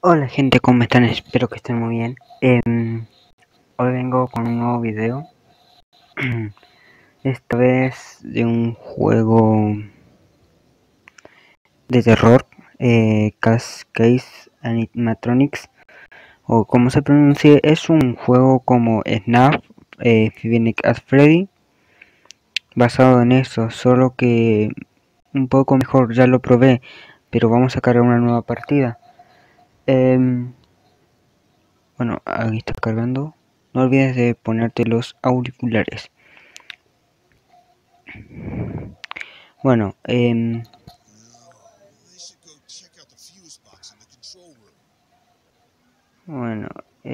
Hola gente, ¿cómo están? Espero que estén muy bien. Hoy vengo con un nuevo video. Esta vez de un juego de terror, Case Animatronics, o como se pronuncia. Es un juego como Snap, Five Nights at Freddy, basado en eso, solo que un poco mejor. Ya lo probé, pero vamos a cargar una nueva partida. Bueno, ahí está cargando. No olvides de ponerte los auriculares. Bueno, bueno,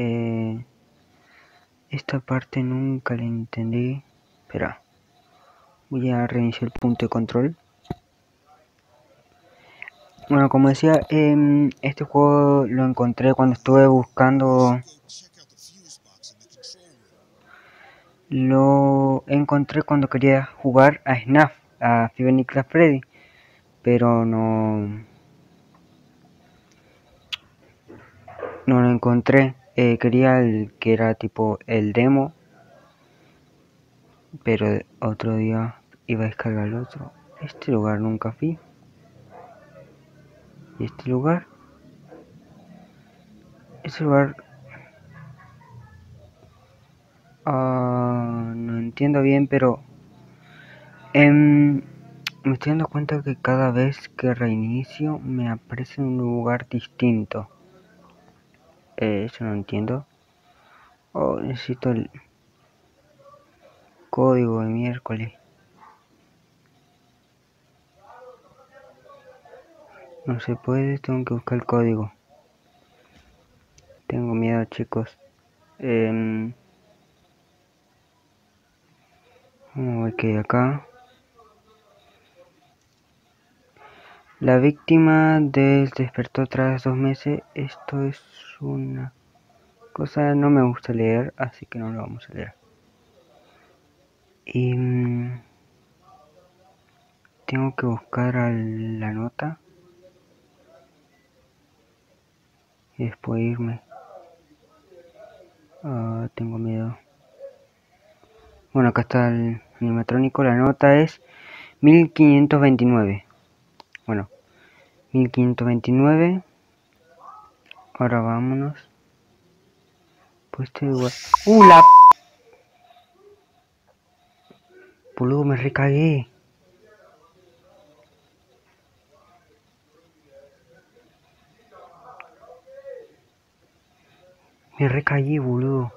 esta parte nunca la entendí. Espera, voy a reiniciar el punto de control. Bueno, como decía, este juego lo encontré cuando estuve buscando. Lo encontré cuando quería jugar a FNAF, a Five Nights at Freddy, pero no lo encontré. Quería el que era tipo el demo, pero otro día iba a descargar el otro. Este lugar nunca fui. ¿Y este lugar? Ese lugar... no entiendo bien, pero... me estoy dando cuenta que cada vez que reinicio me aparece un lugar distinto. Eso no entiendo. Oh, necesito el código de miércoles. No se puede, tengo que buscar el código. Tengo miedo, chicos. Vamos a ver qué hay acá. La víctima despertó tras 2 meses. Esto es una cosa, no me gusta leer, así que no lo vamos a leer. Y tengo que buscar la nota y después irme. Tengo miedo. Bueno, acá está el animatrónico. La nota es 1529. Bueno, 1529. Ahora vámonos. Pues este lugar. La... Boludo, me recagué. Me recagué, boludo.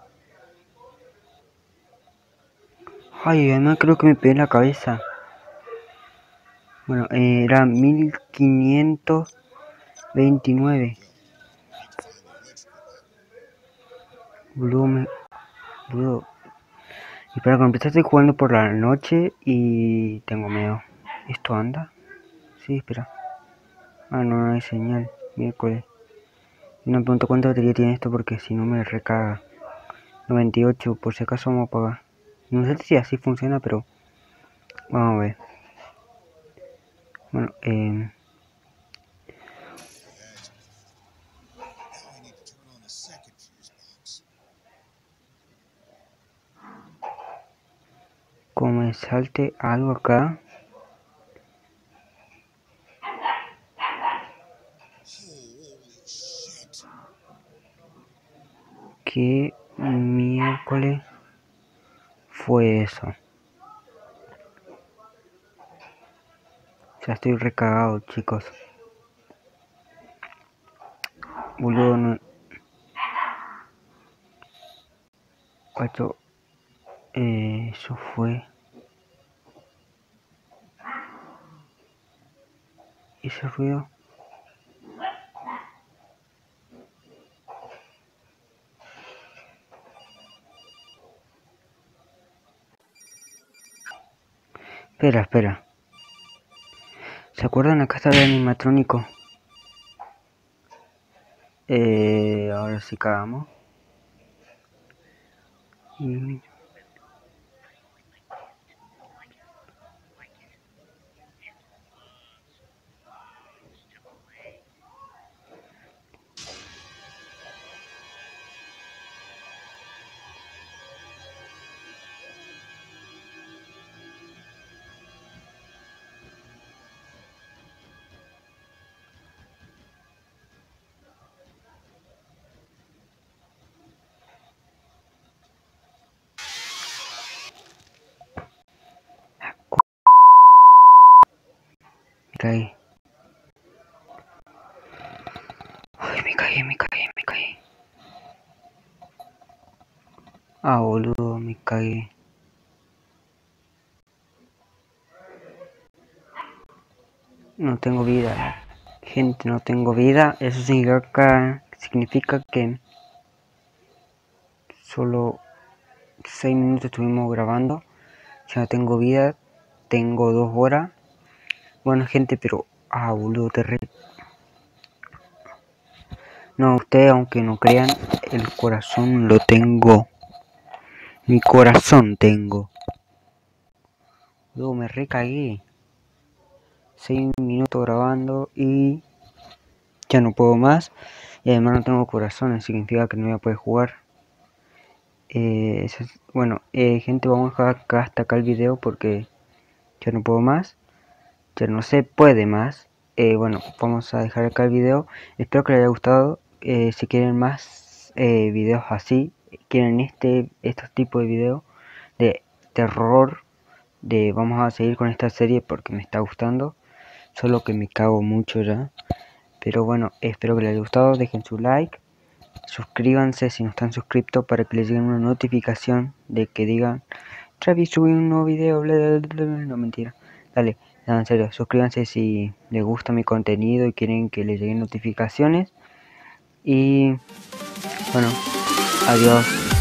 Ay, además creo que me pegué en la cabeza. Bueno, era 1529. Boludo, boludo. Y para completar estoy jugando por la noche y tengo miedo. ¿Esto anda? Sí, espera. No hay señal. Miércoles. No me pregunto cuánta batería tiene esto porque si no me recaga. 98, por si acaso vamos a apagar. No sé si así funciona, pero vamos a ver. Bueno, como me salte algo acá. ¿Qué miércoles fue eso? Ya estoy recagado, chicos. Boludo, no... Guacho, eso fue... Ese ruido... Espera. ¿Se acuerdan? Acá está el animatrónico. Ahora sí cagamos. Me caí. Ay, me caí. Ah, boludo, me caí. No tengo vida. Gente, no tengo vida. Eso significa que solo 6 minutos estuvimos grabando. Ya no tengo vida. Tengo 2 horas. Bueno, gente, pero... Ah, boludo, No, ustedes, aunque no crean, el corazón lo tengo. Mi corazón tengo. Luego me recagué. 6 minutos grabando y ya no puedo más. Y además no tengo corazón, significa que no voy a poder jugar. Bueno, gente, vamos a dejar acá hasta acá el video porque ya no puedo más. Ya no se puede más. Bueno, vamos a dejar acá el video. Espero que les haya gustado. Si quieren más videos así, quieren estos tipos de videos de terror, vamos a seguir con esta serie porque me está gustando. Solo que me cago mucho ya. Pero bueno, espero que les haya gustado. Dejen su like. Suscríbanse si no están suscritos para que les llegue una notificación de que digan Travis subí un nuevo video. No, mentira. Dale, no, en serio, suscríbanse si les gusta mi contenido y quieren que les lleguen notificaciones. Y bueno, adiós.